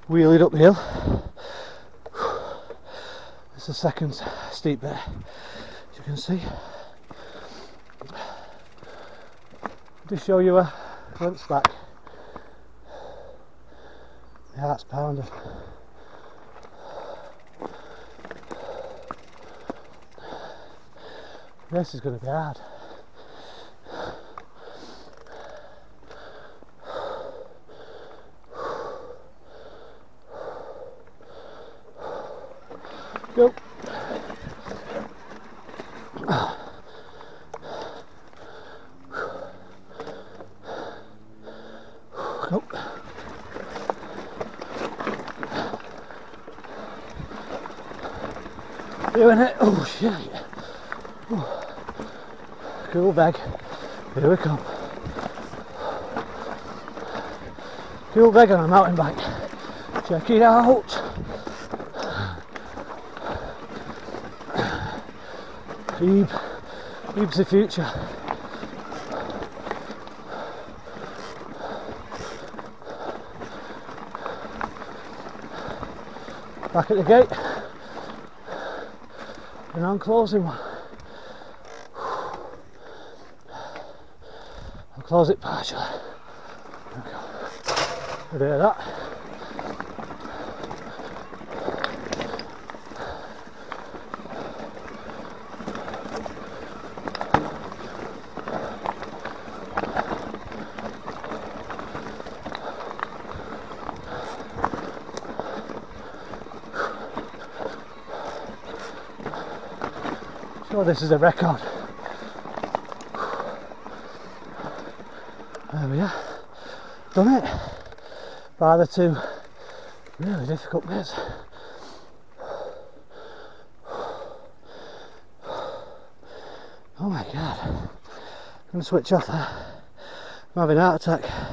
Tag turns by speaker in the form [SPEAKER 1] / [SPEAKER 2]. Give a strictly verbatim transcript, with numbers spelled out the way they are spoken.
[SPEAKER 1] wheelied up the hill. It's the second steep bit, as you can see. Just show you a glimpse back. My heart's pounding. This is going to be hard. Go. Go. Doing it. Oh shit. Oh. Cool bag. Here we come. Cool bag on a mountain bike. Check it out. Ebe. Ebe's the future. Back at the gate. And I'm closing one. I'll close it partially. There we go. A bit of that. Sure, this is a record. There we are. Done it. By the two really difficult bits. Oh my god. I'm gonna switch off there. I'm having a heart attack.